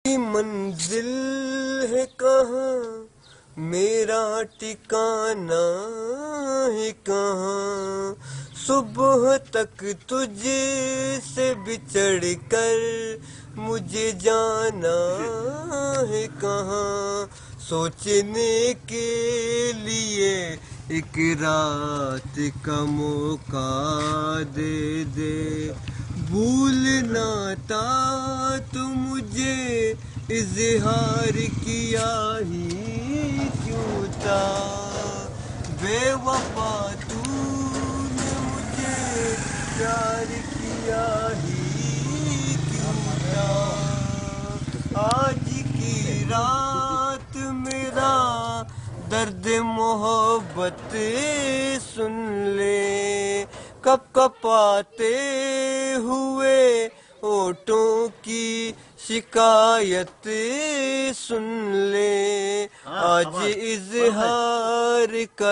منزل ہے کہاں، میرا ٹھکانہ ہے کہاں، صبح تک تجھ سے بچھڑ کر مجھے جانا ہے کہاں، سوچنے کے لیے ایک رات کا موقع دے دے، بھولنا تھا تو مجھے اظہار کیا ہی کیوں تھا، بے وفا تو نے مجھے پیار کیا ہی کیوں تھا، آج کی رات میرا درد محبت سن لے، کپ کپاتے ہوئے ہونٹوں کی شکایت سن لے، آج اظہار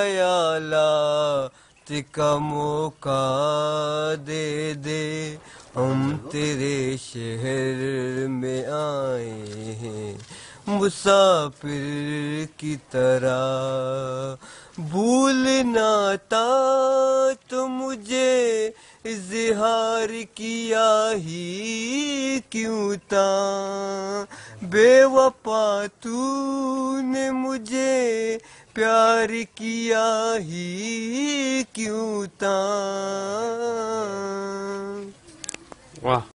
خیالات کا موقع دے دے، ہم تیرے شہر میں آئے ہیں مسافر کی طرح، بھولنا تھا تو مجھے اظہار کیا ہی کیوں تھا، بے وفا تو نے مجھے پیار کیا ہی کیوں تھا۔ واہ